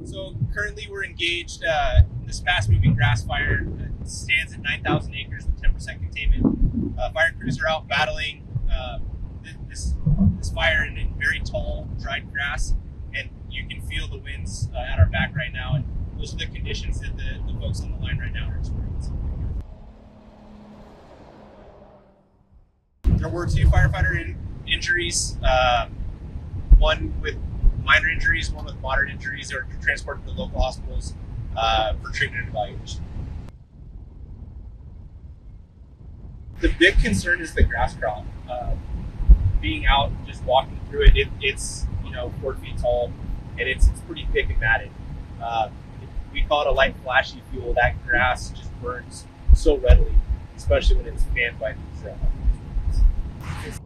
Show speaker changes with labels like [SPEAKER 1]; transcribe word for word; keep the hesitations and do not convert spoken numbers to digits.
[SPEAKER 1] So currently we're engaged uh, in this fast-moving grass fire. It stands at nine thousand acres with ten percent containment. Uh, fire crews are out battling uh, this, this fire in, in very tall, dried grass, and you can feel the winds uh, at our back right now. And those are the conditions that the, the folks on the line right now are experiencing. There were two firefighter in, injuries, uh, one with minor injuries, one with moderate injuries. They were transported to the local hospitals uh, for treatment and evaluation. The big concern is the grass crop. Uh, being out, just walking through it, it, it's you know four feet tall, and it's it's pretty thick and matted. Uh, we call it a light flashy fuel. That grass just burns so readily, especially when it's fanned by these. Uh,